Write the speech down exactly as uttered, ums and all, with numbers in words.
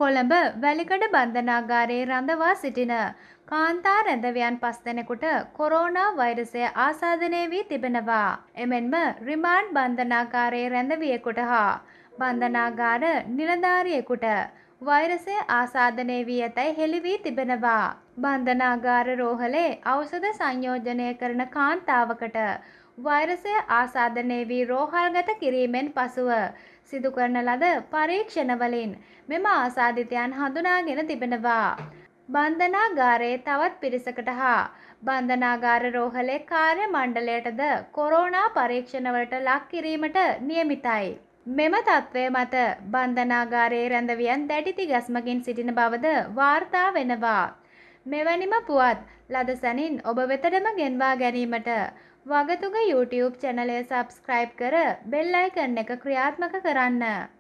කොළඹ වැලිකඩ බන්ධනාගාරයේ රඳවා සිටින කාන්තා රැඳවියන් පස් දෙනෙකුට කොරෝනා වෛරසය ආසාදනය වී තිබෙනවා. එමෙන්ම රිමාන්ඩ් බන්ධනාගාරයේ රැඳවියෙකුට හා බන්ධනාගාර නිලධාරියෙකුට වෛරසය ආසාදනය වී ඇතැයි හෙළි වී තිබෙනවා. බන්ධනාගාර රෝහලේ ඖෂධ සංයෝජනය කරන කාන්තාවකට වෛරසය ආසාදනය වී රෝහල්ගත කිරීමෙන් පසුව සිදු කරන ලද පරීක්ෂණවලින් මෙම ආසාදිතයන් හඳුනාගෙන තිබෙනවා. බන්ධනාගාරයේ තවත් පිරිසකට හා බන්ධනාගාර රෝහලේ කාර්ය මණ්ඩලයටද කොරෝනා පරීක්ෂණවලට ලක් කිරීමට නියමිතයි. මෙම තත්ත්වය මත බන්ධනාගාරයේ රැඳවියන් දැඩි තිගැස්මකින් සිටින බවද වාර්තා වෙනවා. මෙවැනිම පුවත් ලද සැනින් ඔබ වෙතටම ගෙන්වා ගැනීමට වගතුග YouTube චැනලය සබ්ස්ක්‍රයිබ් කර බෙල් අයිකන් එක ක්‍රියාත්මක කරන්න.